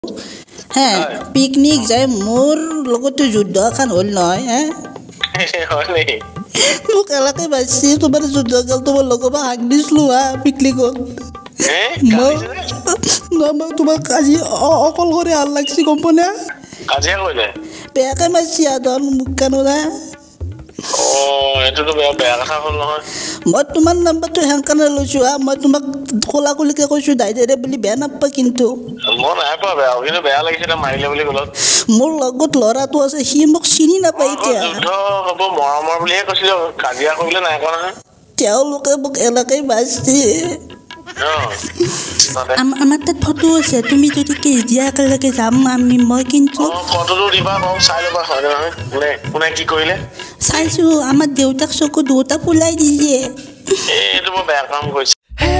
হে পিকনিক যায় মোৰ লগতো যুদ্ধ এখন হ'ল নহয় হে মোক এলাকে বাছি তোমাৰ যুদ্ধ কাল তোমাৰ লগৰ পৰা হাক দিছিলো হা পিকনিকত মই তোমাক আজি অকলশৰে হাল লাগছি গম পোৱা না কাজিয়া কৰিলে বেয়াকে মাৰছি আদন মোক কানোৰা এইটোতো বেয়া কথা হ'ল নহয় মই তোমাৰ নাম্বাৰটো হেংকানে লৈছো হা মই তোমাক খোলা খুলিকে কৈছো দাইদেৰে বুলি বেয়া নাপা কিন্তু মই নাই পোৱা বেয়া কিন্তু বেয়া লাগিছে মাৰিলে বুলি ক'লত মোৰ লগত ল'ৰাটো আছে সি মোক চিনি নাপায় এতিয়া হ'ব মৰমৰ বুলিহে কৈছিলো কাজিয়া কৰিলে নাই কোৱা নহয় তেওঁলোকে মোক এনেকেই মাৰছি আমাৰ তাত ফটো আছে তুমি যদি কেজিয়া একেলগে যাম মই কিন্তু ফটোটো দিবা মোক চাই ল'বা হয় নহয় কোনে কি কৰিলে চাইছো আমাৰ দেউতাক চকু দুটা ফুলাই দিছে এইটো মই বেয়া কাম কৰিছে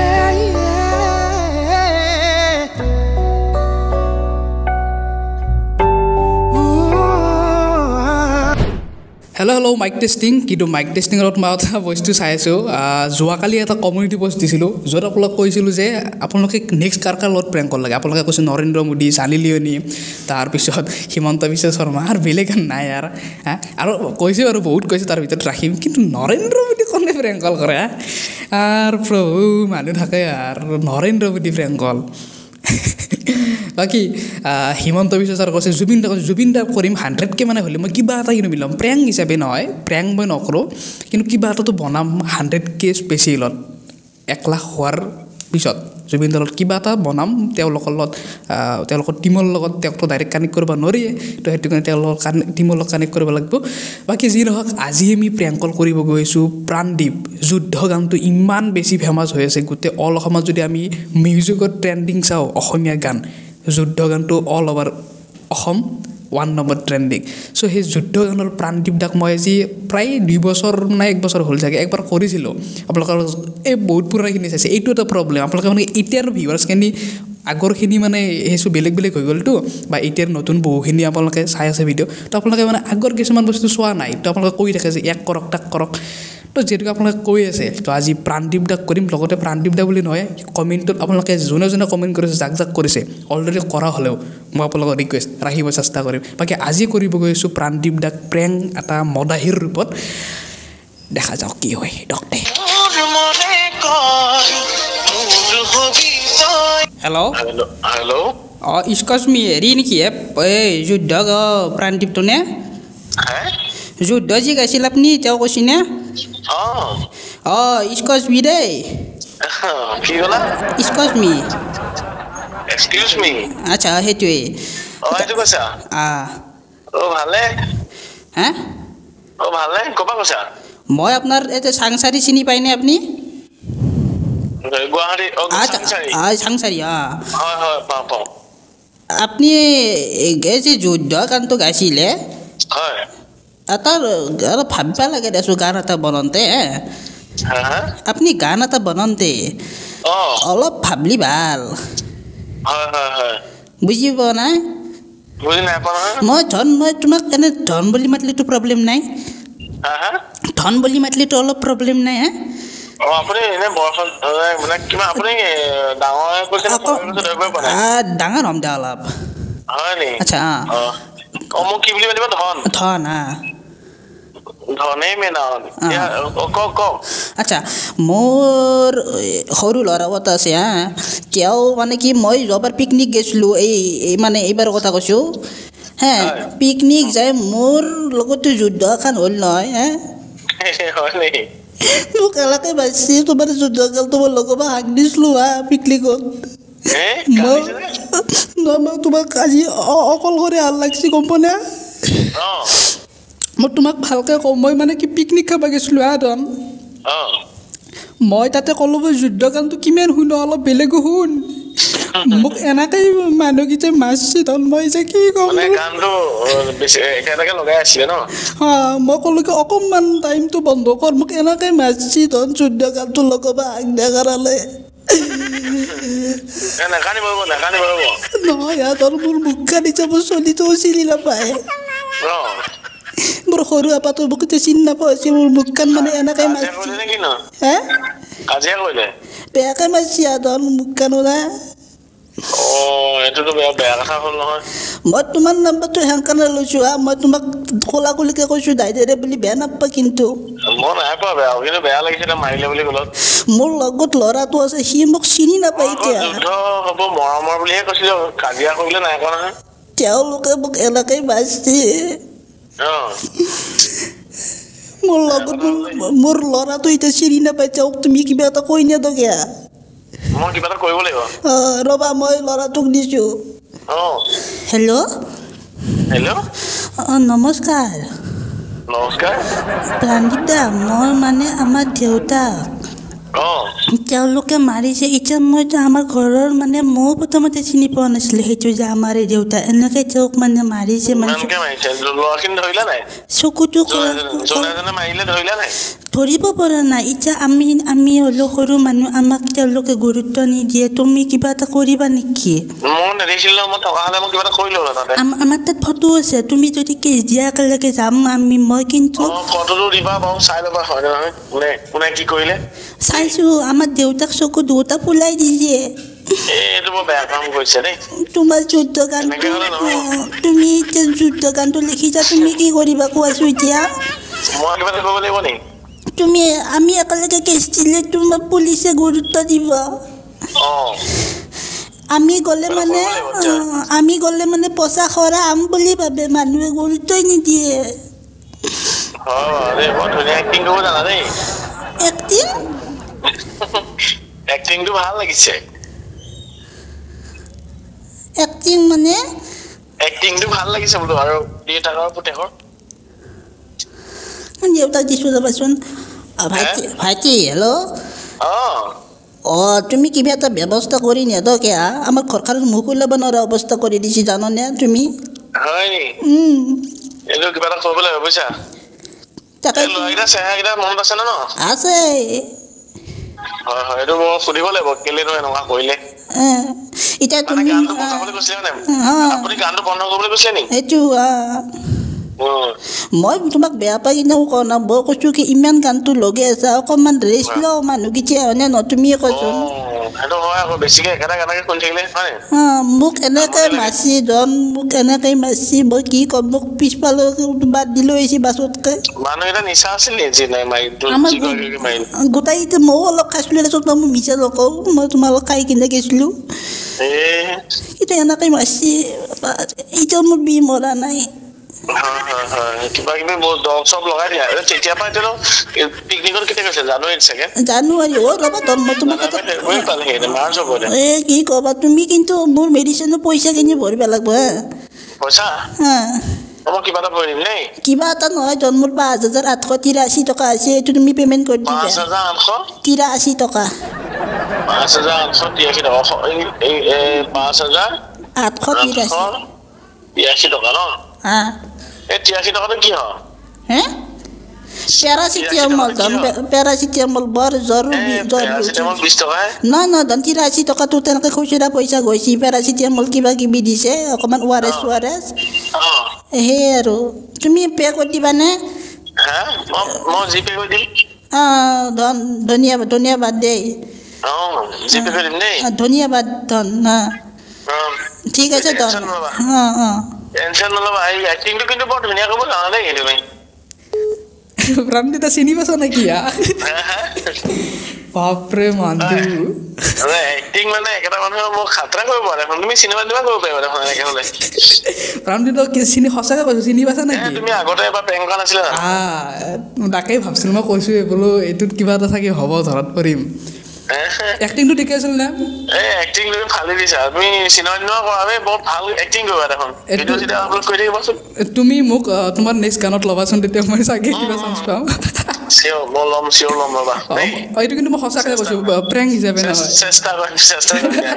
হেল্ল' মাইক টেষ্টিং কিন্তু মাইক টেষ্টিঙত মই এটা বস্তু চাই আছোঁ যোৱাকালি এটা কমিউনিটি পোষ্ট দিছিলোঁ য'ত আপোনালোক কৈছিলোঁ যে আপোনালোকে নেক্সট কাৰ লগত প্ৰেংক কৰিব লাগে আপোনালোকে কৈছে নৰেন্দ্ৰ মোদী চানি লিঅ'নি তাৰপিছত হিমন্ত বিশ্ব শৰ্মা আৰু বেলেগ নাই আৰু কৈছোঁ আৰু বহুত কৈছোঁ তাৰ ভিতৰত ৰাখিম কিন্তু নৰেন্দ্ৰ মোদী কোনে প্ৰেংক কল কৰে আৰু প্ৰভু মানুহ থাকে আৰু নৰেন্দ্ৰ মোদী প্ৰেংক কল বাকী হিমন্ত বিশ্ব ছাৰ কৈছে জুবিন দা কৰিম 100K মানে হ'লে মই কিবা এটা কিন্তু মিলাম প্ৰেংক হিচাপে নহয় প্ৰেংক মই নকৰোঁ কিন্তু কিবা এটাতো বনাম 100K স্পেচিয়েলত 1 লাখ হোৱাৰ পিছত জুবিন দালত কিবা এটা বনাম তেওঁলোকৰ টীমৰ লগত তেওঁকতো ডাইৰেক্ট কানেক্ট কৰিব নোৱাৰিয়ে তো সেইটো কাৰণে তেওঁলোকৰ টীমৰ লগত কানেক্ট কৰিব লাগিব বাকী যি নহওক আজি আমি প্ৰেংক কল কৰিব গৈছোঁ প্ৰাণদ্বীপ যুদ্ধ গানটো ইমান বেছি ফেমাছ হৈ আছে গোটেই অল অসমত যদি আমি মিউজিকত ট্ৰেণ্ডিং চাওঁ অসমীয়া গান যুদ্ধ গানটো all over Assam 1 number trending show' সেই যুদ্ধ গানৰ প্ৰাণদ্বীপ দাক মই আজি প্ৰায় 2 বছৰ নে 1 বছৰ হ'ল চাগে একবাৰ কৰিছিলোঁ আপোনালোকৰ এই বহুত পুৰণাখিনি চাইছে এইটো এটা প্ৰব্লেম আপোনালোকে মানে এতিয়াৰ ভিউৱাৰ্ছখিনি আগৰখিনি মানে সেইটো বেলেগ হৈ গ'লতো বা এতিয়াৰ নতুন বহুখিনি আপোনালোকে চাই আছে ভিডিঅ' তো আপোনালোকে মানে আগৰ কিছুমান বস্তু চোৱা নাই তো আপোনালোকে কৈ থাকে যে ইয়াক কৰক তাক কৰক তো যিহেতুকে আপোনালোকে কৈ আছে তো আজি প্ৰাণদ্বীপ দাক কৰিম লগতে প্ৰাণদ্বীপ দা বুলি নহয় কমেণ্টত আপোনালোকে যোনে কমেণ্ট কৰিছে যাক কৰিছে অলৰেডি কৰা হ'লেও মই আপোনালোকক ৰিকুৱেষ্ট ৰাখিব চেষ্টা কৰিম বাকী আজি কৰিব গৈছোঁ প্ৰাণদ্বীপ দাক প্ৰেংক এটা মদাহীৰ ৰূপত দেখা যাওক কি হয় ডক্টে হেল্ল' ইস্কচ মি হেৰি নেকি এই যুদ্ধ প্ৰাণদ্বীপটো নে যুদ্ধ যি গাইছিল আপুনি তেওঁ কৈছে নে ইস্কচ মি দেই ইস্কচ মি এক্সকিউজ মি আচ্ছা সেইটোৱে এইটো কৈছা ভালে হা ভালে ক'পা কৈছা মই আপোনাৰ এতিয়া চাংচাৰি চিনি পায়নে আপুনি গুৱাহাটী চাংচাৰি হয় পাওঁ আপুনি যে যুদ্ধ গানটো গাইছিলে হয় এটা অলপ ভাবিব লাগে দেচোন গান এটা বনাওঁতে আপুনি গান এটা বনাওঁতে অলপ ভাবলি ভাল হয় বুজি পোৱা নাই বুজি নাই পোৱা মই তোমাক এনে ধন বুলি মাতিলেতো প্ৰব্লেম নাই ধন বুলি মাতিলেতো অলপ প্ৰব্লেম নাই আপুনি এনে বৰখন মানে কিমান আপুনি ডাঙৰ কৈছে ডাঙৰ হ'ম দে অলপ হয় নি আচ্ছা মোক কি বুলি মাতিব ধন ধনেই মেইন কওক আচ্ছা মোৰ সৰু ল'ৰা এটা আছে তেওঁ মানে কি মই যোৱাবাৰ পিকনিক গৈছিলোঁ এই মানে এইবাৰ কথা কৈছোঁ পিকনিক যায় মোৰ লগতো যুদ্ধ এখন হ'ল নহয় মোক এলাকে বাছি তোমাৰ যুদ্ধ কাল তোমাৰ লগৰ পৰা হাক দিছিলো পিকনিকত মই তোমাক আজি অকলশৰে হাল লাগছি গম পোৱা না মই তোমাক ভালকৈ কওঁ মই মানে কি পিকনিক খাব গৈছিলোঁ ধন মই তাতে ক'লোঁ যুদ্ধ গানটো কিমান শুনো অলপ বেলেগো শুন মোক এনেকৈ মানুহকেইটাই মাৰছি ধন মই যে কি ক'ম মই ক'লোঁ কি অকণমান টাইমটো বন্ধ কৰ মোক এনেকৈ মাৰছি ধন যুদ্ধ গানটো লগাব হাক দিয়া কাৰণে নহয় ধৰ মোৰ মুখ কানি যাব চলিটো চিনি নাপায় মোৰ সৰু আপাটো মোক চিনি নাপাইছে মোৰ মুখখন মানে এনেকৈ মাৰছি বেয়াকৈ মাৰছি ধৰ মুখখন এইটোতো বেয়া কথা হ'ল নহয় মই তোমাৰ নাম্বাৰটো হেংকাৰণে লৈছোঁ মই তোমাক ক'লা কলিকে কৈছোঁ দাইদেৰে বুলি বেয়া নাপাবা কিন্তু মই নাই পোৱা বেয়া কিন্তু বেয়া লাগিছিলে মাৰিলে বুলি ক'লত মোৰ লগত ল'ৰাটো আছে সি মোক চিনি নাপায় এতিয়া যুদ্ধ হ'ব মৰমৰ বুলিহে কৈছিলো কাজিয়া কৰিলে নাই কোৱা নহয় তেওঁলোকে মোক এনেকৈ মাৰিছে মোৰ লগত মোৰ ল'ৰাটো এতিয়া চিনি নাপায় তেওঁক তুমি কিবা এটা কৈ নিদিয়া মই কিবা এটা কৰিব লাগিব ৰ'বা মই ল'ৰাটোক দিছোঁ হেল্ল' নমস্কাৰ প্ৰাণজিৎ দা মই মানে আমাৰ দেউতাক তেওঁলোকে মাৰিছে এতিয়া মইতো আমাৰ ঘৰৰ মানে মই প্ৰথমতে চিনি পোৱা নাছিলোঁ সেইটো যে আমাৰ দেউতা এনেকৈ তেওঁক মানে মাৰিছে মানে চকুটো ধৰিব পৰা নাই এতিয়া আমি হ'লেও সৰু মানুহ আমাক তেওঁলোকে গুৰুত্ব নিদিয়ে তুমি কিবা এটা কৰিবা নেকি আমাৰ তাত ফটো আছে তুমি যদি কেছ দিয়া একেলগে যাম মই কিন্তু চাইছো আমাৰ দেউতাক চকু দুটা ফুলাই দিছে তোমাৰ যুদ্ধ গানটো তুমি এতিয়া যুদ্ধ গানটো লিখিছা তুমি কি কৰিবা কোৱাছো এতিয়া তুমি আমি একেলগে কেছ দিলে তোমাক পুলিচে গুৰুত্ব দিব আমি গ'লে মানে পচা খৰা আম বুলি ভাবে মানুহে গুৰুত্বই নিদিয়ে এক্টিংটো ভাল লাগিছে এক্টিং মানে এক্টিংটো ভাল লাগিছে বোলো আৰু দেউতাকৰ পুতেকৰ দেউতাক দিছোঁ যাবাচোন ভাইটি হেল্ল' তুমি কিবা এটা ব্যৱস্থা কৰি নিয়া কিয়া আমাৰ ঘৰখনত মুখ ওলাব নোৱাৰা অৱস্থা কৰি দিছি জাননে তুমি হয় নি এইটো কিবা এটা কৰিব লাগিব বুজিছা তাকে ল'ৰাকেইটা চেহেৰাকেইটা মনত আছে ন আছে হয় এইটো মই সুধিব লাগিব কেলেনো এনেকুৱা কৰিলে এতিয়া তুমি গানটো বজাবলৈ কৈছিলে নে আপুনি গানটো বন্ধ কৰিবলৈ কৈছিলে নি এইটো মই তোমাক বেয়া পাই কিনে কোৱা নাই মই কৈছোঁ কি ইমান গানটো লগে আছে অকণমান ৰেষ্ট লওঁ মানুহকেইটা হয়নে ন তুমিয়ে কৈছোন মোক এনেকৈ মাছি মোক এনেকৈ মাছি মই কি ক'ম মোক পিছফালে বাদ দিলৈ আহিছে বাছতকৈ আমাৰ গোটাই ময়ো অলপ খাইছিলোঁ তাৰপিছত মই মিছা নকওঁ মই তোমালোক খাই কিনে গৈছিলোঁ এতিয়া এনেকৈ মাছি এতিয়া মোৰ বি মৰা নাই কিবা কিবি দৰৱ চব লগাই দিয়া তেতিয়া পৰা এতিয়া পিকনিকত কেতিয়া গৈছে জানুৱাৰী ৰ'বা মই তোমাক কি ক'বা তুমি কিন্তু মোৰ মেডিচিনৰ পইচা কিনি ভৰিব লাগিব কিবা এটা নহয় জন্মৰ 5,883 টকা আছে এইটো তুমি পে'মেণ্ট কৰি দিবা 83 টকা 5,883 টকা ন এই 83 টকাটো কি হয় পেৰাচিটামল বৰ জৰুৰী নহয় ধন 83 টকাটো তেনেকৈ খুচুৰা পইচা গৈছে পেৰাচিটামল কিবা কিবি দিছে অকণমান ORS সেই আৰু তুমি পে' কৰি দিবানে ধন্যবাদ দেই ধন্যবাদ ধন ঠিক আছে ধন টেনচন নল'বা এক্টিংটো কিন্তু বৰ ধুনীয়া কৰিব জানা দেই তুমি প্ৰাণজিৎ চিনি পাইছা নেকি বাপৰে মানুহ এক্টিং মানে একেটা মানুহে মোক খাতৰা কৰিব পাৰে তুমি চিনেমা কৰিব পাৰিবা দেখোন এনেকৈ হ'লে প্ৰাণজিৎক চিনি সঁচাকৈ কৈছোঁ চিনি পাইছা নেকি তুমি আগতে এবাৰ প্ৰেংক কৰা নাছিলা তাকেই ভাবছিলোঁ মই কৈছোঁ বোলো এইটোত কিবা এটা চাগে হ'ব ধৰত কৰিম এক্টিংটো ঠিকে আছিল নে এক্টিং তুমি ফালি দিছা তুমি চিনেমা কৰা বহুত ভাল এক্টিং কৰিবা দেখোন ভিডিঅ' যেতিয়া আপলোড কৰি থাকিবাচোন তুমি মোক তোমাৰ নেক্সট গানত ল'বাচোন তেতিয়া মই চাগে কিবা চান্স পাম চিয়ৰ ল'ম ৰ'বা এইটো কিন্তু মই সঁচাকৈ কৈছোঁ প্ৰেংক হিচাপে নহয় চেষ্টা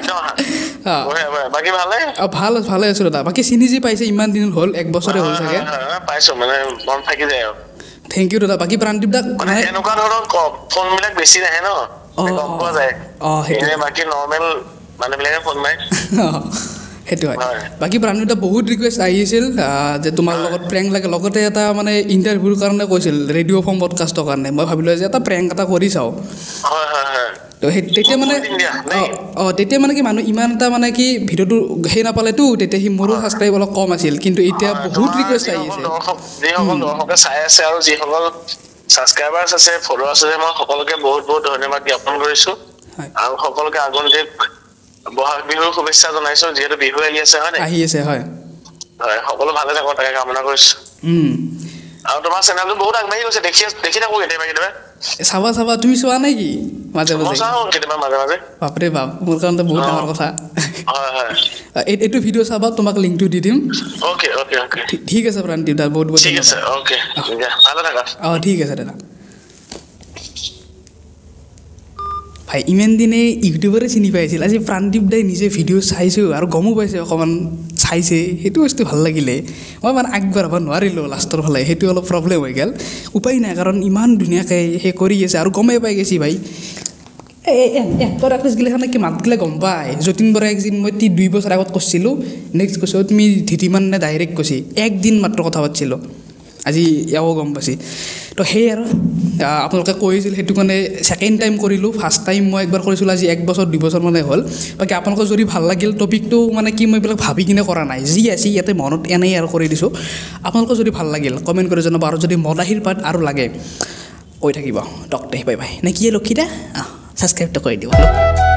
বাকী ভালে আছোঁ দাদা বাকী চিনি যি পাইছে ইমান দিন হ'ল 1 বছৰে হ'ল চাগে পাইছোঁ মানে মন থাকি যায় আৰু থেংক ইউ দাদা বাকী প্ৰাণজিৎ দাক এনেকুৱা ধৰণৰ ফোনবিলাক বেছি নাহে ন গম পোৱা যায় বাকী নৰ্মেল মানুহবিলাকে ফোন মাৰে সেইটো হয় বাকী প্ৰাণজিৎ দা বহুত ৰিকুৱেষ্ট আহিছিল যে তোমাৰ লগত প্ৰেংক লাগে লগতে এটা মানে ইণ্টাৰভিউৰ কাৰণে কৈছিল ৰেডিঅ' ফৰ্ম পডকাষ্টৰ কাৰণে মই ভাবিলোঁ যে এটা প্ৰেংক এটা কৰি চাওঁ তো তেতিয়া মানে তেতিয়া মানে কি মানুহ ইমান এটা মানে কি ভিডিঅ'টো সেই নাপালেতো তেতিয়া সি মোৰো সাবস্ক্ৰাইব অলপ কম আছিল কিন্তু এতিয়া বহুত ৰিকুৱেষ্ট আহি আছে যিসকল দৰ্শকে চাই আছে আৰু যিসকল ছাবস্ক্ৰাইবাৰ্ছ আছে ফলোৱাৰ্ছ আছে মই সকলোকে বহুত বহুত ধন্যবাদ জ্ঞাপন কৰিছো আৰু সকলোকে আগন্তুক বহাগ বিহুৰ শুভেচ্ছা জনাইছো যিহেতু বিহু আহি আছে হয় হয় সকলো ভালে থাকক তাকে কামনা কৰিছো আৰু তোমাৰ চেনেলটো বহুত আগবাঢ়ি গৈছে দেখি থাকো কেতিয়াবা চাবা তুমি চোৱা নাই কি মাজে মাজে বাপৰে বাপ মোৰ কাৰণে বহুত ডাঙৰ কথা হয় এইটো ভিডিঅ' চাবা তোমাক লিংকটো দি দিম অ'কে ঠিক আছে প্ৰাণদীপ দা বহুত ঠিক আছে অ'কে ভালে থাকা ঠিক আছে দাদা ভাই ইমান দিনে ইউটিউবাৰে চিনি পাইছিল আজি প্ৰাণদীপ দাই নিজে ভিডিঅ' চাইছোঁ আৰু গমো পাইছে অকণমান চাইছে সেইটো বস্তু ভাল লাগিলে মই মানে আগবাঢ়াব নোৱাৰিলোঁ লাষ্টৰ ফালে সেইটো অলপ প্ৰব্লেম হৈ গ'ল উপায় নাই কাৰণ ইমান ধুনীয়াকৈ সেই কৰি আছে আৰু গমেই পাই গৈছি ভাই এক্টৰ আৰ্টিষ্টগিলাখানে কি মাতগিলা গম পায় যতীন বৰা একদিন মই 2 বছৰ আগত কৈছিলোঁ নেক্সট কৈছোঁ তুমি ধীতিমান নে ডাইৰেক্ট কৈছি একদিন মাত্ৰ কথা পাতিছিলোঁ আজি ইয়াও গম পাইছি তো সেই আৰু আপোনালোকে কৈছিল সেইটো কাৰণে ছেকেণ্ড টাইম কৰিলোঁ ফাৰ্ষ্ট টাইম মই একবাৰ কৰিছিলোঁ আজি 1 বছৰ 2 বছৰ মানে হ'ল বাকী আপোনালোকৰ যদি ভাল লাগিল টপিকটো মানে কি মই এইবিলাক ভাবি কিনে কৰা নাই যি আছে ইয়াতে মনত এনেই আৰু কৰি দিছোঁ আপোনালোকৰ যদি ভাল লাগিল কমেণ্ট কৰি জনাব আৰু যদি মদাহীৰ পাত আৰু লাগে কৈ থাকিব ডক্টৰ বাই বাই নে কি লক্ষিতা ছাবস্ক্ৰাইবটো কৰি দিব